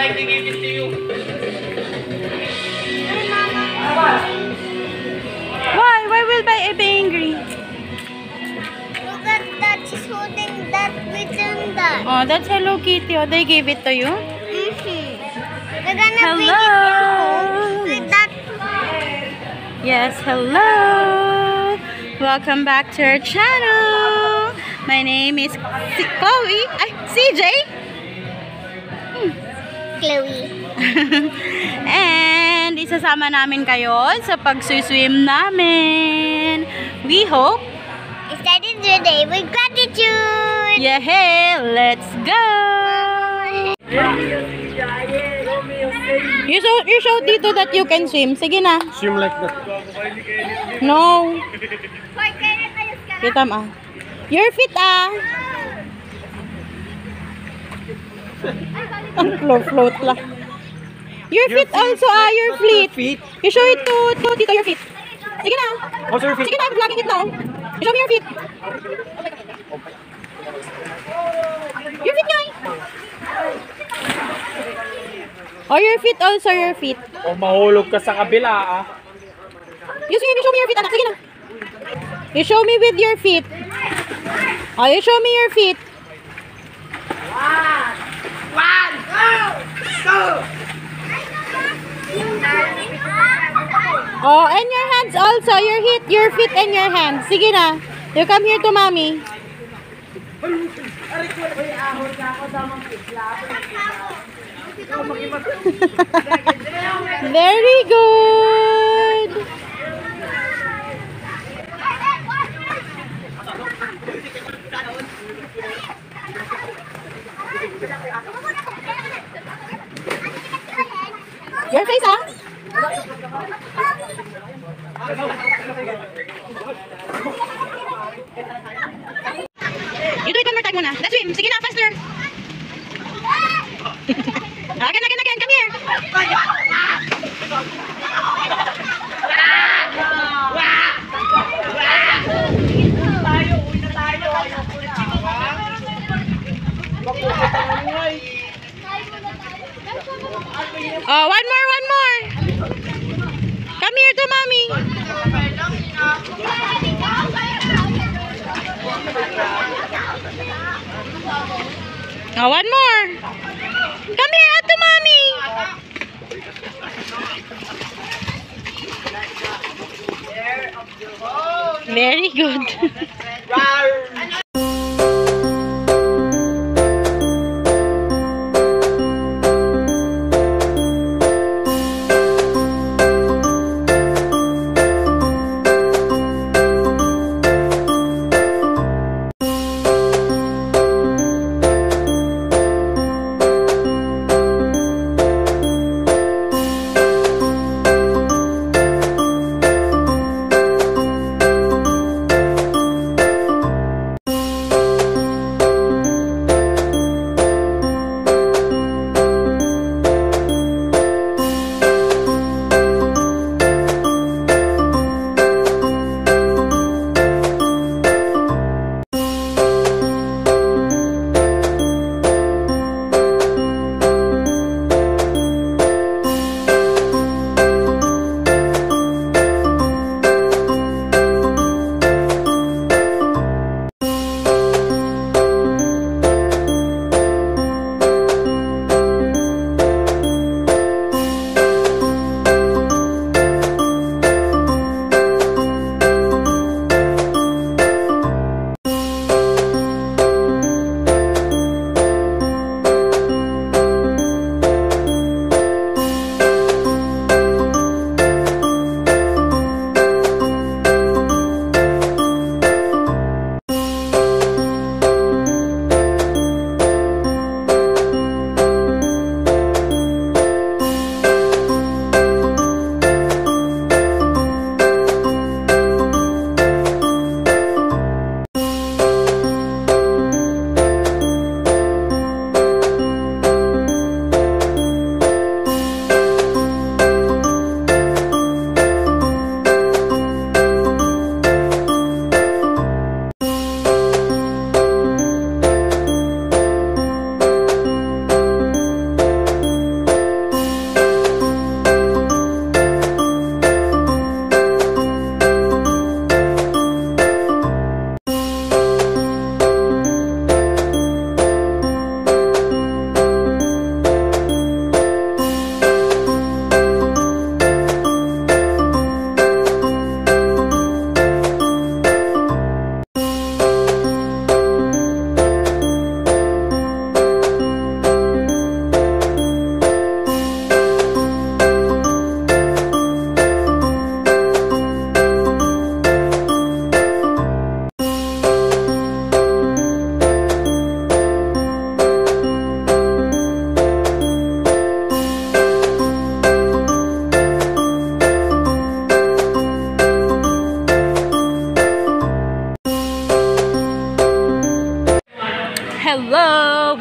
like to give it to you. Why? Why will I be angry? Look at that. She's holding that within that. Oh, that's Hello Kitty. Oh, they gave it to you? We're gonna bring it home with that. Yes, hello. Welcome back to our channel. My name is Chloe. CJ. Chloe. And isasama namin kayo sa pag-swim namin. We hope Started the day with gratitude. yeah, hey, let's go. You show dito that you can swim. Sige na. Swim like that. No. Kita ma. Your feet Ang float lang. Your feet also your feet. You show it to Tito your feet. Sige na. What's your feet? Sige na, I'm vlogging it now. You show me your feet. Your feet guy. Oh, your feet also your feet. O mahulog ka sa kabila You show me your feet, anak. Sige na. You show me with your feet. Oh, you show me your feet. One, go! Oh, and your hands also. Your feet and your hands. Sige na. You come here to mommy. Very good. Your face, You do it one more time muna. Let's swim. Sige na, faster. Again. Come here. Oh, one more. Come here to mommy. Oh, one more. Come here to mommy. Very good.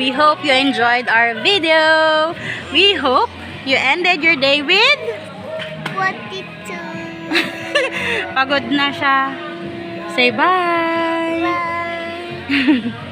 We hope you enjoyed our video. We hope you ended your day with 42. pagod na siya. Say bye. Bye.